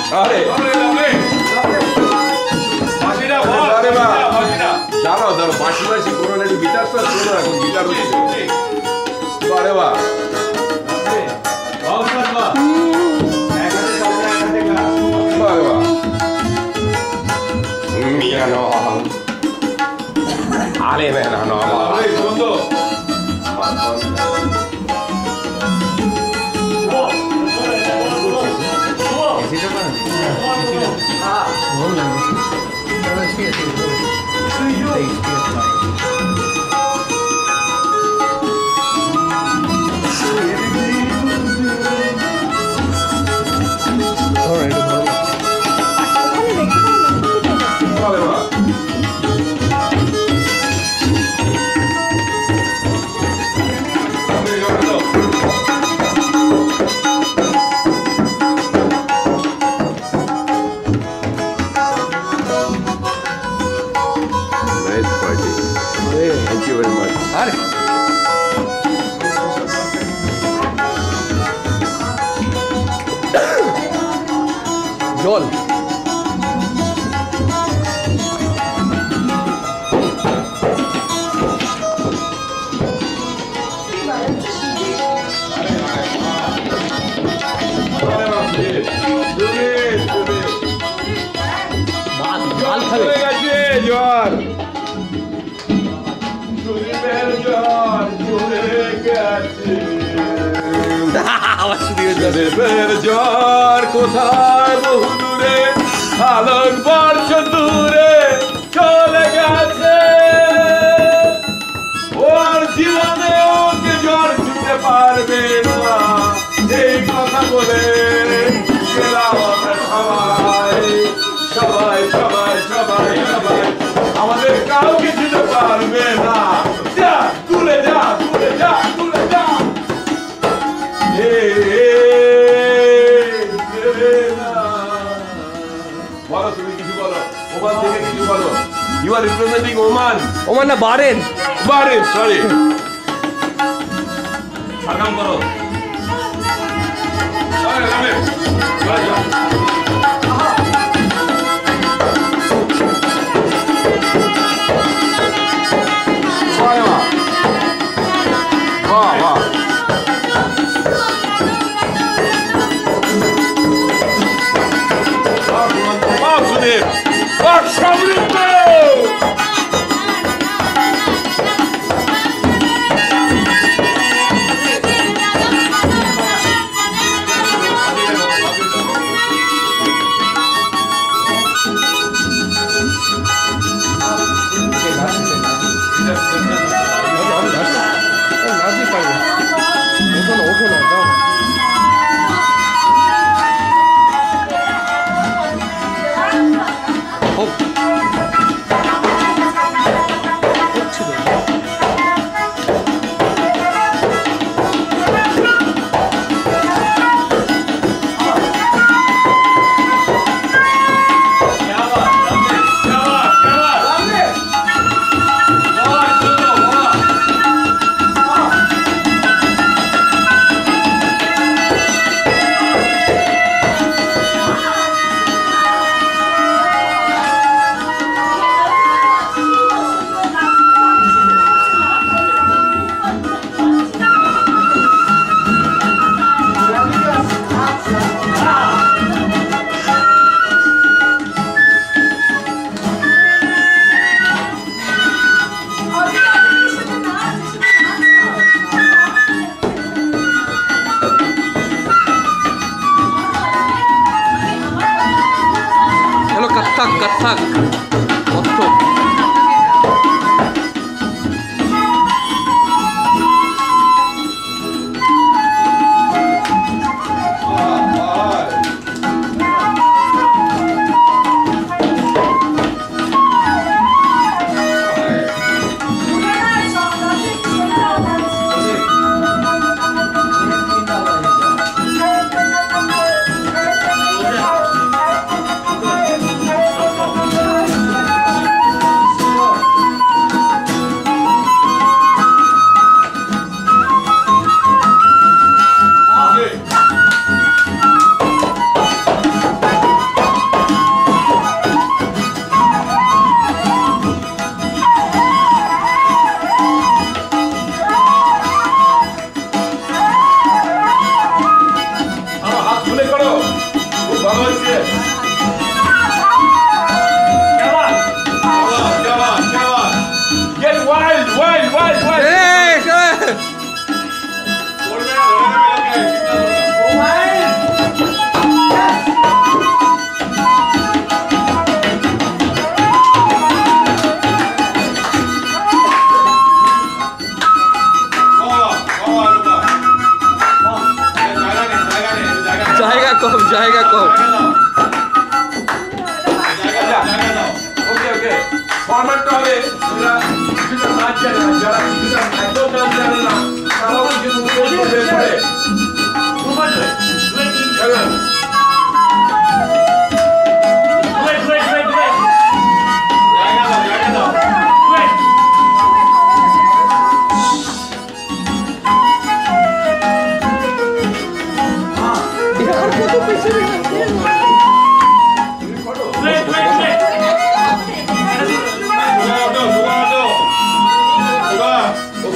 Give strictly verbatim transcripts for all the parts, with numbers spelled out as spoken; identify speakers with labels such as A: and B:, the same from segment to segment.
A: अरे अरे बा दाঁড়াও দাঁড়াও বাঁশি বাঁশি কোনো নাকি গিটারটা শোনো এখন গিটার হচ্ছে আরে বা আরে বা মিয়া নো আলে মেনা নো আরে বন্ধু জল মাল খাবে গেছে জ্বর শরীরের জ্বর চলে গেছে আওয়াজ শুনে শরীরের জ্বর কোথায় বহু দূরে আলোক বর্ষ দূরে চলে গেছে ওর জীবনে ওকে জ্বর ছুটে পারবে না এই কথা বলে সবাই সবাই সবাই সবাই আমাদের কাউকে ছুটে পারবে না যা তুলে যা তুলে যা তুলে যা বলো তুমি কিছু বলো ওমান থেকে কিছু বলো you are representing Oman Oman না বারেন বারেন সরি সালাম করো আরে রামে চলে যাও वाह वाह वाह सुधीर वाह समृद्ध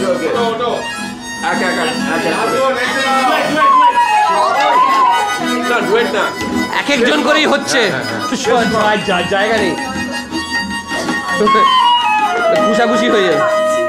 A: ওকে একা একা না ডুয়েট না
B: এক একজন করেই হচ্ছে জায়গা নেই ঘুষাঘুষি হয়ে যাবে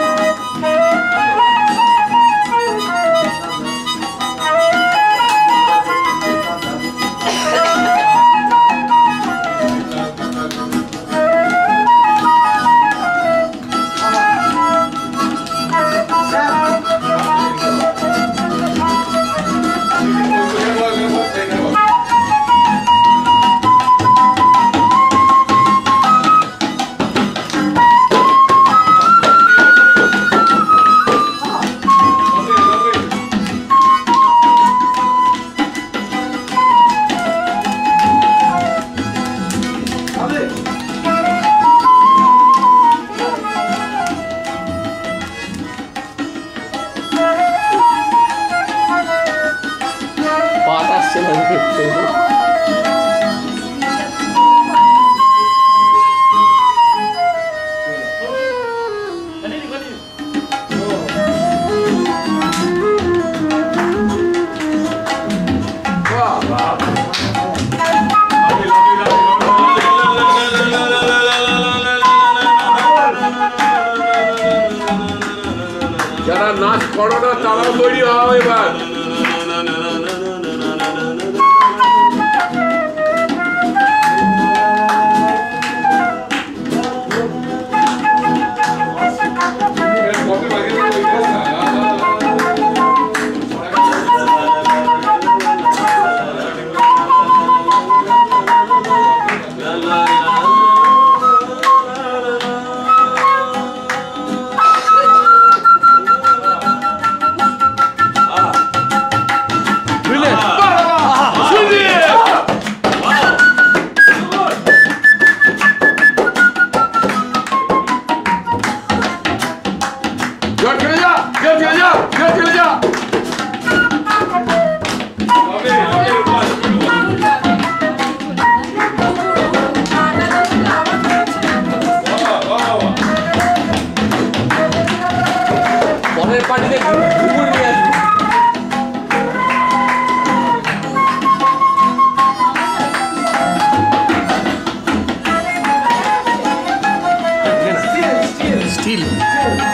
A: যারা নাচ করো না তারাও তৈরি হও এবার
B: পার্টিতে ঘুমুর নিয়ে আসবে স্টিল